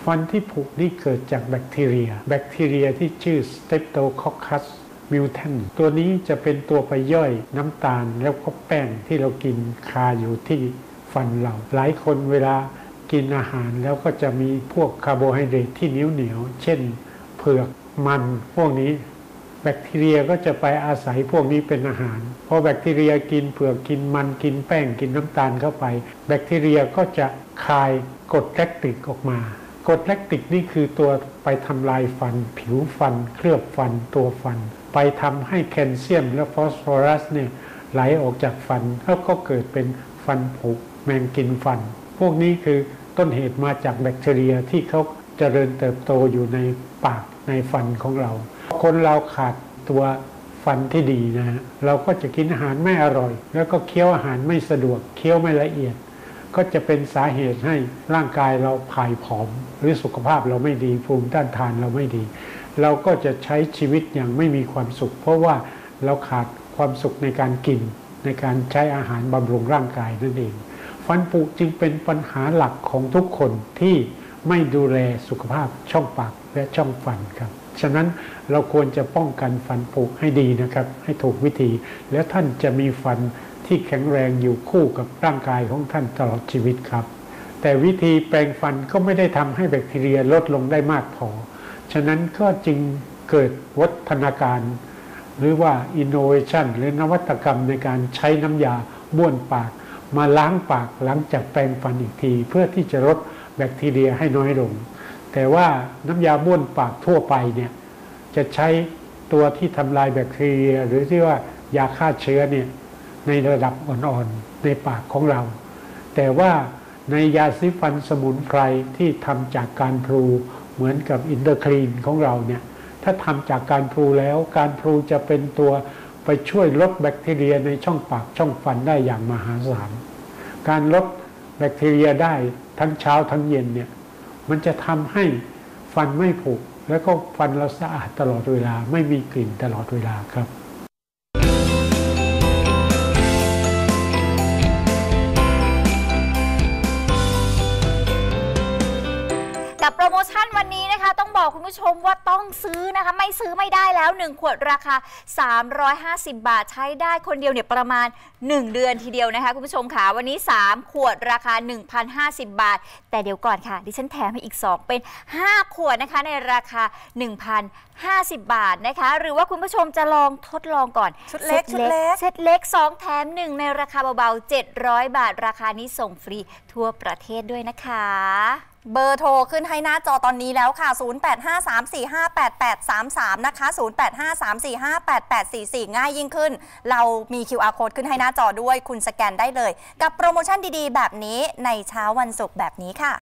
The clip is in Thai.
ฟันที่ผุนี่เกิดจากแบคทีเรียที่ชื่อ Streptococcus mutans ตัวนี้จะเป็นตัวไปย่อยน้ำตาลแล้วก็แป้งที่เรากินคาอยู่ที่ฟันเราหลายคนเวลากินอาหารแล้วก็จะมีพวกคาร์โบไฮเดรตที่เหนียวเช่นเผือกมันพวกนี้แบคทีเรียก็จะไปอาศัยพวกนี้เป็นอาหารพอแบคทีเรียกินเผือกกินมันกินแป้งกินน้ำตาลเข้าไปแบคทีเรียก็จะคายกรดแลคติกออกมากรดแลคติกนี่คือตัวไปทำลายฟันผิวฟันเคลือบฟันตัวฟันไปทำให้แคลเซียมและฟอสฟอรัสเนี่ยไหลออกจากฟันแล้วก็เกิดเป็นฟันผุแมงกินฟันพวกนี้คือต้นเหตุมาจากแบคทีเรียที่เขาเจริญเติบโตอยู่ในปากในฟันของเราคนเราขาดตัวฟันที่ดีนะฮะเราก็จะกินอาหารไม่อร่อยแล้วก็เคี้ยวอาหารไม่สะดวกเคี้ยวไม่ละเอียดก็จะเป็นสาเหตุให้ร่างกายเราผายผอมหรือสุขภาพเราไม่ดีภูมิต้านทานเราไม่ดีเราก็จะใช้ชีวิตอย่างไม่มีความสุขเพราะว่าเราขาดความสุขในการกินในการใช้อาหารบำรุงร่างกายนั่นเองฟันผุจึงเป็นปัญหาหลักของทุกคนที่ไม่ดูแลสุขภาพช่องปากและช่องฟันครับฉะนั้นเราควรจะป้องกันฟันผุให้ดีนะครับให้ถูกวิธีแล้วท่านจะมีฟันที่แข็งแรงอยู่คู่กับร่างกายของท่านตลอดชีวิตครับแต่วิธีแปรงฟันก็ไม่ได้ทำให้แบคทีเรียลดลงได้มากพอฉะนั้นก็จึงเกิดวัฒนาการหรือว่า innovation หรือนวัตกรรมในการใช้น้ำยาบ้วนปากมาล้างปากหลังจากแปรงฟันอีกทีเพื่อที่จะลดแบคทีเรียให้น้อยลงแต่ว่าน้ำยาบ้วนปากทั่วไปเนี่ยจะใช้ตัวที่ทำลายแบคทีเรียหรือที่ว่ายาฆ่าเชื้อเนี่ยในระดับอ่อนๆในปากของเราแต่ว่าในยาสีฟันสมุนไพรที่ทำจากการพลูเหมือนกับอินเตอร์คลีนของเราเนี่ยถ้าทำจากการพลูแล้วการพลูจะเป็นตัวไปช่วยลดแบคทีเรียในช่องปากช่องฟันได้อย่างมหาศาลการลดแบคทีเรียได้ทั้งเช้าทั้งเย็นเนี่ยมันจะทำให้ฟันไม่ผุแล้วก็ฟันเราสะอาดตลอดเวลาไม่มีกลิ่นตลอดเวลาครับกับโปรโมชั่นวันนี้นะคะต้องบอกคุณผู้ชมว่าต้องซื้อนะคะไม่ซื้อไม่ได้แล้ว1ขวดราคา350 บาทใช้ได้คนเดียวเนี่ยประมาณ1เดือนทีเดียวนะคะคุณผู้ชมค่ะวันนี้3ขวดราคา 1,050 บาทแต่เดี๋ยวก่อนค่ะดิฉันแถมให้อีก2เป็น5ขวดนะคะในราคา 1,050 บาทนะคะหรือว่าคุณผู้ชมจะลองทดลองก่อนชุดเล็ก2แถม1ในราคาเบาๆ700 บาทราคานี้ส่งฟรีทั่วประเทศด้วยนะคะเบอร์โทรขึ้นให้หน้าจอตอนนี้แล้วค่ะ 0853458833 นะคะ 0853458844 ง่ายยิ่งขึ้นเรามี QR Code ขึ้นให้หน้าจอด้วยคุณสแกนได้เลยกับโปรโมชั่นดีๆแบบนี้ในเช้าวันศุกร์แบบนี้ค่ะ